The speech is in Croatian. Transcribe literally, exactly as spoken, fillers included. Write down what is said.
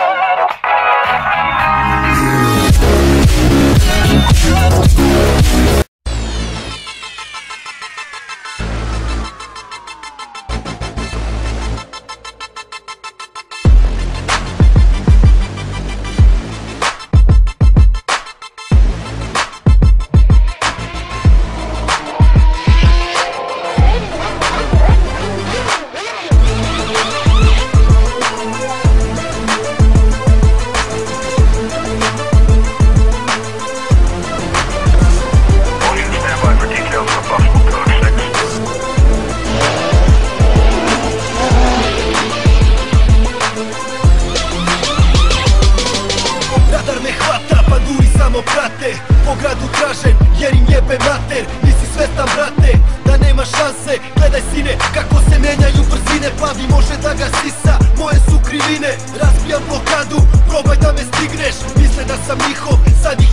Po gradu tražem jer im jebe mater. Nisi svestan brate da nema šanse. Gledaj sine kako se menjaju brzine. Plavi može da ga sisa, moje su krivine. Razbijam blokadu, probaj da me stigneš. Misle da sam njihov, sad ih